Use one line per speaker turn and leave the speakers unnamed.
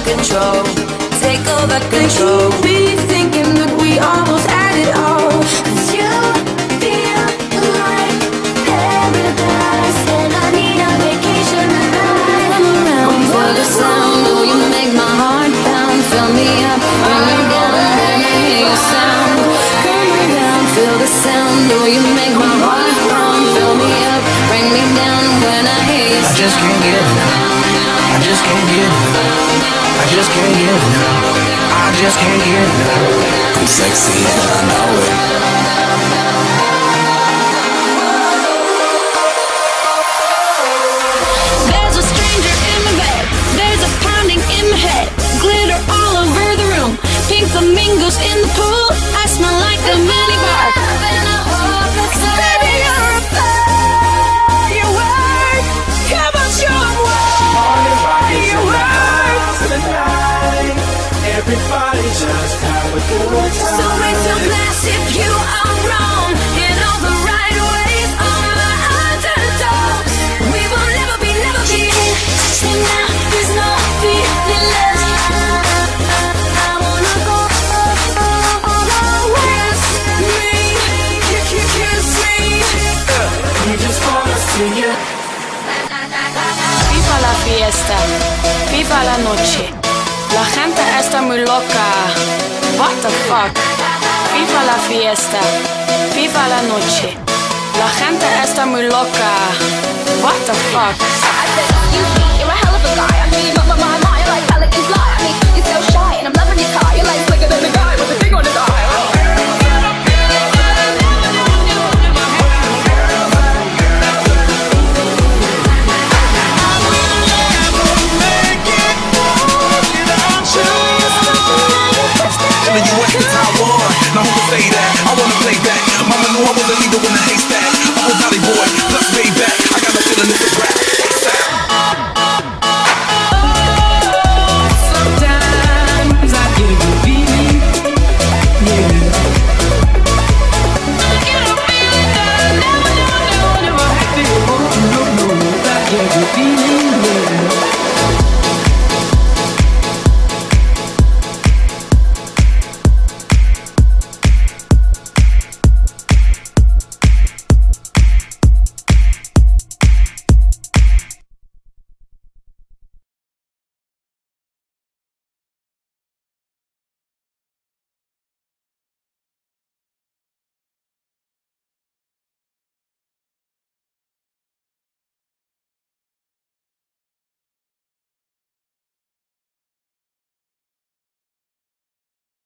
control. Take over control.
Keep me thinking that we almost had it all. 'Cause you feel like paradise, and I need a vacation tonight. Come around
For the sound, oh, you make my heart pound. Fill me up, bring me down when I hear your sound. Come around, feel the sound, oh, you make my heart pound. Fill me up, bring me down when I hear your sound.
I just can't get enough. I just can't get enough. I just can't get enough. I just can't get enough. I'm sexy and I know it.
There's a stranger in my bed. There's a pounding in my head. Glitter all over the room. Pink flamingos in the pool. I smell like a minibar. So baby, you're a firework. Come on, show 'em what you work.
Tonight, everybody just have a good time.
So raise your glass if you are wrong. In all the right ways, all my underdogs. We will never be. Touch me now, there's no feeling left. I wanna go all the ways. Kiss me.
We just wanna see you.
Viva la fiesta, viva la noche. La gente está muy loca. What the fuck? Viva la fiesta, viva la noche. La gente está muy loca. What the fuck?
You're a hell of a guy. I mean, my, you're like pelican fly. I mean, you're so shy and I'm loving your car. You're like slicker than the guy with the thing on his eye.
You went to Taiwan, now who can say that? I wanna play back. Mama knew I was a leader when the